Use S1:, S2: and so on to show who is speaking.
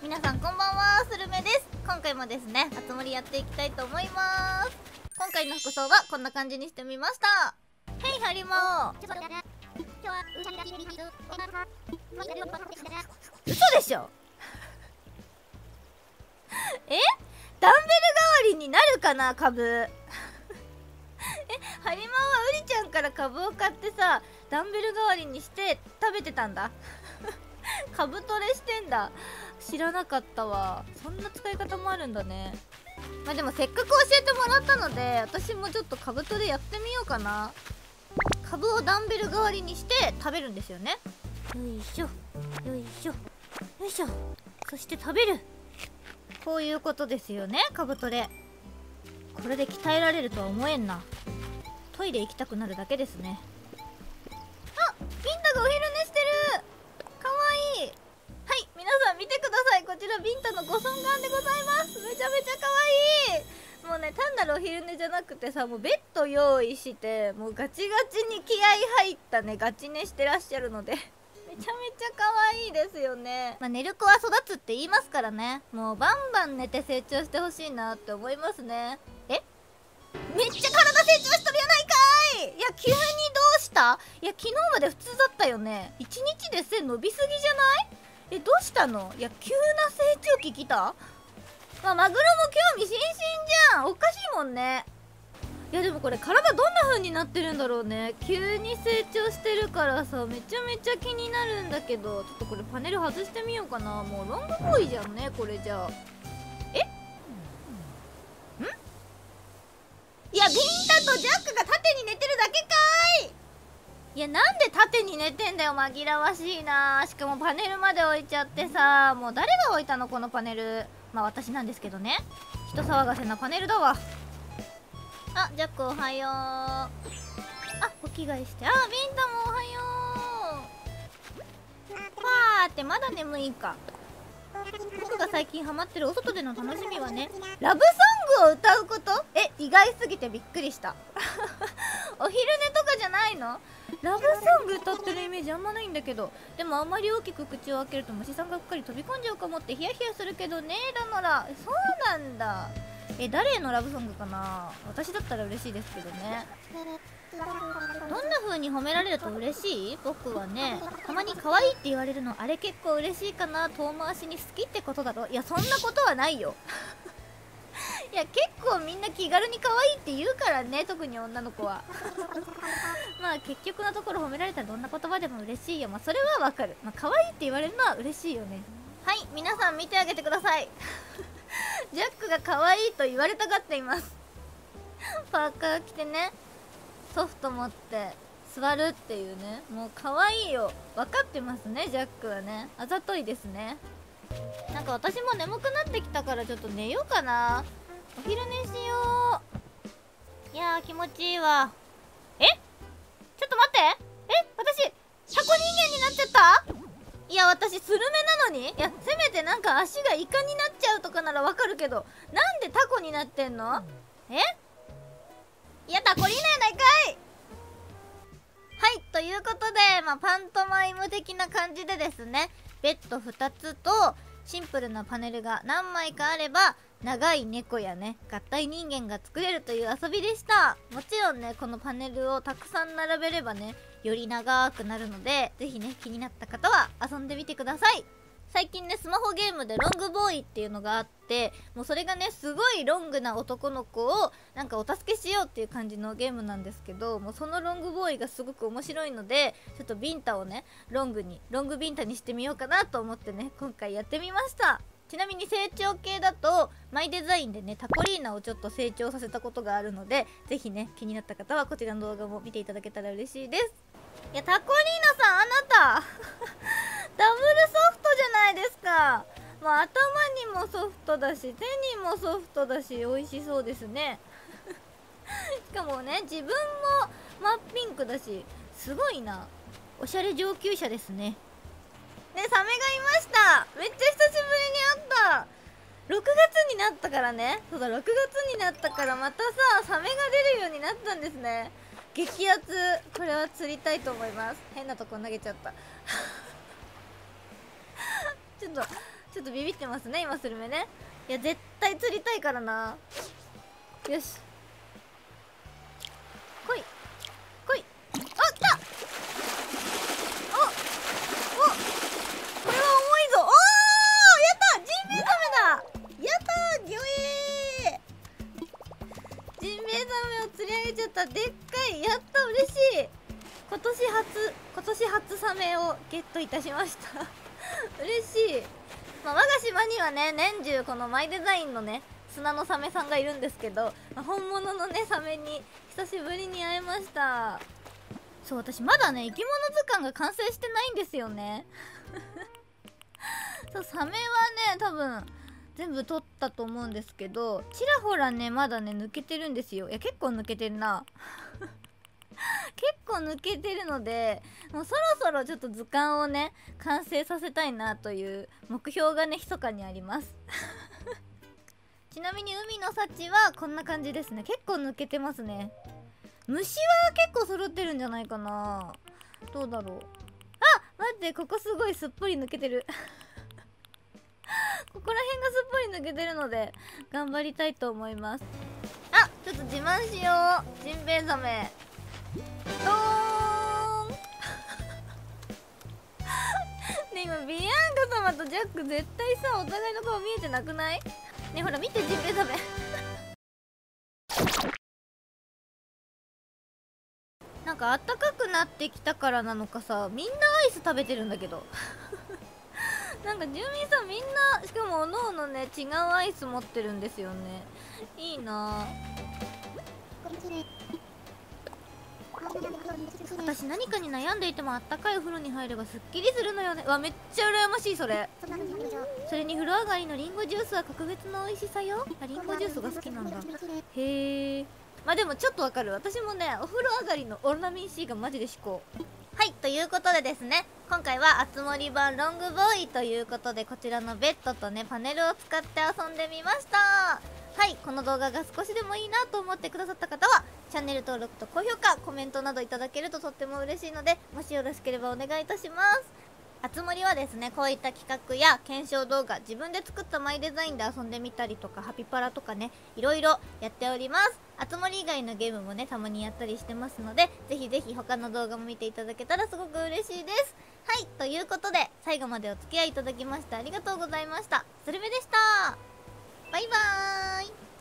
S1: 皆さんこんばんは、スルメです。今回もですね、あつ森やっていきたいと思います。今回の服装はこんな感じにしてみました。ヘイハリモ嘘でしょダンベル代わりになるかな、株ハリマはウリちゃんから株を買ってさ、ダンベル代わりにして食べてたんだ株トレしてんだ。知らなかったわ。そんな使い方もあるんだね。まあでもせっかく教えてもらったので、私もちょっと株トレやってみようかな。株をダンベル代わりにして食べるんですよね。よいしょよいしょよいしょ、そして食べる。こういうことですよね、株トレ。これで鍛えられるとは思えんな。トイレ行きたくなるだけですね。あ、ビンタがお昼寝してる。かわいい。はい、皆さん見てください。こちらビンタのご尊顔でございます。めちゃめちゃかわいい。もうね、単なるお昼寝じゃなくてさ、もうベッド用意して、もうガチガチに気合入ったね、ガチ寝してらっしゃるのでめちゃめちゃ可愛いですよね。まあ、寝る子は育つって言いますからね。もうバンバン寝て成長してほしいなって思いますね。めっちゃ体成長しとるやないかい。いや、急にどうした？いや、昨日まで普通だったよね。1日で背伸びすぎじゃない？どうしたの？いや、急な成長期来た？まあ、マグロも興味津々じゃん。おかしいもんね。いや、でもこれ体どんな風になってるんだろうね。急に成長してるからさ、めちゃめちゃ気になるんだけど、ちょっとこれパネル外してみようかな。もうロングボーイじゃんね、これじゃあ。いや、ビンタとジャックが縦に寝てるだけかーい。いや、なんで縦に寝てんだよ、紛らわしいな。しかもパネルまで置いちゃってさ、もう誰が置いたのこのパネル。まあ私なんですけどね。人騒がせなパネルだわ。あ、ジャックおはよう。あ、お着替えして。あ、ビンタもおはよう。はーってまだ眠いんか。僕が最近ハマってるお外での楽しみはね、ラブソングを歌うこと。意外すぎてびっくりしたお昼寝とかじゃないの？ラブソング歌ってるイメージあんまないんだけど。でもあんまり大きく口を開けると虫さんがうっかり飛び込んじゃうかもってヒヤヒヤするけどね。だならそうなんだ。誰へのラブソングかな。私だったら嬉しいですけどね。どんな風に褒められると嬉しい？僕はね、たまに可愛いって言われるの、あれ結構嬉しいかな。遠回しに好きってことだろ。いや、そんなことはないよいや、結構みんな気軽に可愛いって言うからね、特に女の子はまあ結局のところ褒められたらどんな言葉でも嬉しいよ。まあそれはわかる。まあ可愛いって言われるのは嬉しいよね。はい、皆さん見てあげてくださいジャックが可愛いと言われたがっていますパーカー着てね、ソフト持って座るっていうね。もう可愛いよ。分かってますね、ジャックはね。あざといですね。なんか私も眠くなってきたからちょっと寝ようかな。お昼寝しよう。いやー気持ちいいわ。ちょっと待って。私タコ人間になっちゃった。いや、私スルメなのに。いや、せめてなんか足がイカになっちゃうとかならわかるけど、なんでタコになってんの？いや、タコリーナやないかい。はい、ということで、まあ、パントマイム的な感じでですね、ベッド2つとシンプルなパネルが何枚かあれば、長い猫やね、合体人間が作れるという遊びでした。もちろんね、このパネルをたくさん並べればね、より長くなるので、ぜひね、気になった方は遊んでみてください。最近ね、スマホゲームでロングボーイっていうのがあって、もうそれがね、すごいロングな男の子をなんかお助けしようっていう感じのゲームなんですけど、もうそのロングボーイがすごく面白いので、ちょっとビンタをね、ロングビンタにしてみようかなと思ってね、今回やってみました。ちなみに成長系だとマイデザインでね、タコリーナをちょっと成長させたことがあるので、ぜひね、気になった方はこちらの動画も見ていただけたら嬉しいです。いや、タコリーナさん、あなたダブルソフトじゃないですか。まあ、頭にもソフトだし、手にもソフトだし、美味しそうですねしかもね、自分も真っピンクだし、すごいな。おしゃれ上級者ですね。サメがいました。めっちゃ久しぶりに会った。6月になったからね。そうだ、6月になったからまたさ、サメが出るようになったんですね。激アツ。これは釣りたいと思います。変なとこ投げちゃったちょっとちょっとビビってますね今スルメね。いや絶対釣りたいからな。よし来い来い。あ、来た。おお、これは重いぞ。おお、やったジンベエザメだ。やったー、ギョエー。ジンベエザメを釣り上げちゃった。でっかい。やった、嬉しい。今年初サメをゲットいたしました嬉しい。まあ、我が島にはね年中このマイデザインのね砂のサメさんがいるんですけど、まあ、本物のねサメに久しぶりに会えました。そう、私まだね生き物図鑑が完成してないんですよねそう、サメはね多分全部取ったと思うんですけど、ちらほらねまだね抜けてるんですよ。いや結構抜けてるな結構抜けてるので、もうそろそろちょっと図鑑をね完成させたいなという目標がね密かにありますちなみに海の幸はこんな感じですね。結構抜けてますね。虫は結構揃ってるんじゃないかな。どうだろう。あ、待って、ここすごいすっぽり抜けてるここら辺がすっぽり抜けてるので頑張りたいと思います。あ、ちょっと自慢しよう。ジンベエザメドーンね、今ビアンカ様とジャック絶対さお互いの顔見えてなくない？ね、ほら見てジンベエザメなんかあったかくなってきたからなのかさ、みんなアイス食べてるんだけどなんか住民さんみんなしかもおのおのね違うアイス持ってるんですよね。いいな。私何かに悩んでいてもあったかいお風呂に入ればすっきりするのよね。わ、めっちゃ羨ましいそれ。それに風呂上がりのリンゴジュースは格別の美味しさよ。あ、リンゴジュースが好きなんだ。へえ。まあでもちょっとわかる。私もねお風呂上がりのオロナミン C がマジで至高。はい、ということでですね、今回はあつ森版ロングボーイということで、こちらのベッドとねパネルを使って遊んでみました。はい、この動画が少しでもいいなと思ってくださった方はチャンネル登録と高評価、コメントなどいただけるととっても嬉しいので、もしよろしければお願いいたします。あつ森はですね、こういった企画や検証動画、自分で作ったマイデザインで遊んでみたりとか、ハピパラとかね、いろいろやっております。あつ森以外のゲームもねたまにやったりしてますので、ぜひぜひ他の動画も見ていただけたらすごく嬉しいです。はい、ということで最後までお付き合いいただきましてありがとうございました。スルメでした。バイバーイ。